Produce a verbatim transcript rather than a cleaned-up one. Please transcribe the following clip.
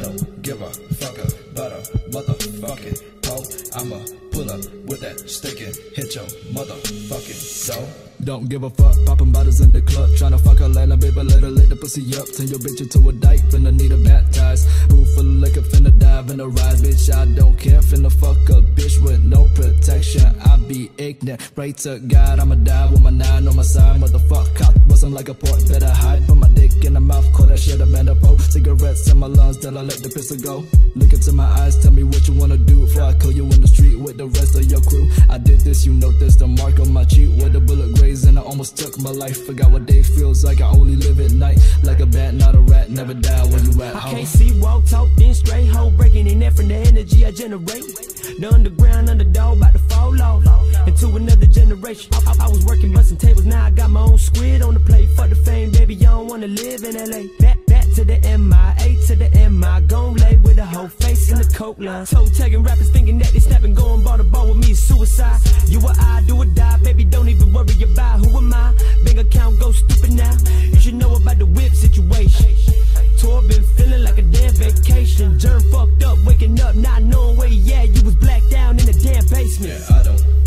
don't give a fuck about a motherfucking pole. I'ma pull up with that stick and hit your motherfucking door. Don't give a fuck, poppin' bottles in the club, tryna fuck her Lana, baby, let her lick the pussy up. Turn your bitch into a dyke, finna need her baptized. Boo full of liquor, finna dive in the rise, bitch, I don't care. Finna fuck a bitch with no protection, I be ignorant. Pray to God, I'ma die with my nine on my side. Motherfuck, cop, bustin' like a port, better hide. Put my dick in the mouth, call that shit a man up. Cigarettes in my lungs, till I let the pistol go. Look into my eyes, tell me what you wanna do before I kill you in the street with the rest of your crew. I did this, you know this, the mark on my cheek with a bullet graze, and I almost took my life. Forgot what day feels like, I only live at night. Like a bat, not a rat, never die when you at home. I can't see, walk, talk, then straight hoe, breaking in there from the energy I generate. The underground underdog about to fall off into another generation. I, I, I was working busting tables, now I got my own squid on the plate. Fuck the fame, baby, I don't wanna live in L A. Back, back to the M I A to the M I, gon' lay with a whole face in the coke line. Toe tagging rappers thinking that they snapping, going ball to ball with me is suicide. You or I, do or die, baby, don't even worry about who am I. Bank account go stupid now, you should know about the whip situation. Tour been feeling like a damn vacation. Germ fucked up, waking up, not knowing where he at. You was blacked down in the damn basement. Yeah, I don't